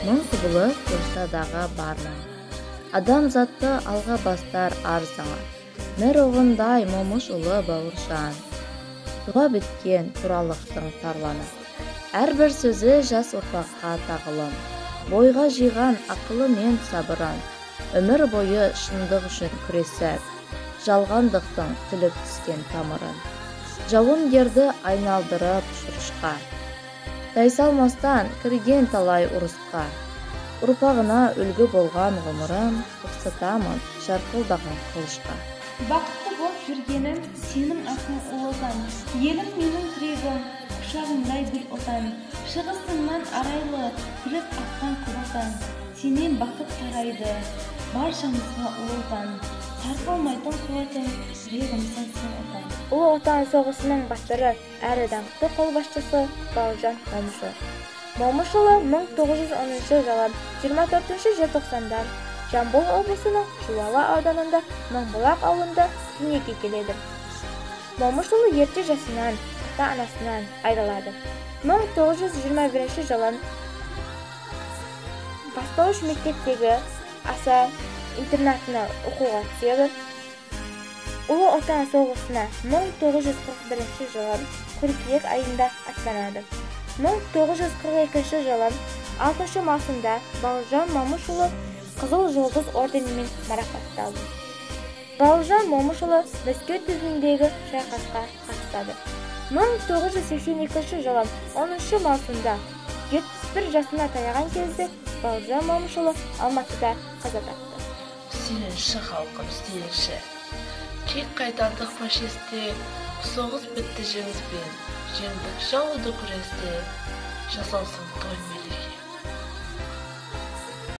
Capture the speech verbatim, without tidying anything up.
мың құбылып тұрса дағы бармын. Адам затты алға бастар арзаңа, мір оғындай момыш ұлы бауыржан. Туа біткен туралықтың тарланы, әрбір сөзі жас ұрпаққа тағылым. Бойға жиған ақылы мен сабыран, өмір бойы шындық үшін күресіп, жалғандықтың тіліп түскен тамырын. Жауынгерді айналдырып шұрышқа, тайсалмастан кірген талай ұрысқа. Ұрпағына үлгі болған ғұмырым, ұқсатамын жарқылдаған қылышқа. Бақытты болып жүргенім сенің атын ұлыдан, елім менің тірегім, құшағымдай гүл отан. Шығысыңнан арайлы күліп аққан құрылдан, сенен бақыт тарайды баршамызға ұлыдан. Сарқылмайтын қуатым, жүрегімсің сен отан. Ұлы Отан соғысының батыры әрі даңқты қолбасшысы Бауыржан Момышұлы. Момышұлы мың тоғыз жүз оныншы жылы жиырма төртінші желтоқсанда Жамбыл облысының Жуалы ауданында Мыңбұлақ ауылында дүниеге келеді. Момышұлы ерте жасынан ата-анасынан айырылады. мың тоғыз жүз жиырма бірінші жылы бастауыш мектептегі аса интернатына оқуға түседі. Ұлы Отан соғысына мың тоғыз жүз қырық бірінші жылы қыркүйек айында аттанады. мың тоғыз жүз қырық екінші жылы алтыншы маусымда Бауыржан Момышұлы Қызыл жұлдыз орденімен марапатталды. Бауыржан Момышұлы Мәскеу түбіндегі шайқасқа қатысады. мың тоғыз жүз сексен екінші жылы оныншы маусымда жетпіс бір жасына таяған кезде Бауыржан Момышұлы Алматыда қаза тапты. Сүйінші халқым, сүйінші. Кек қайтардық фашисті, соғыс бітті жеңізбен, жеңдік жауды күресте, жасалсын той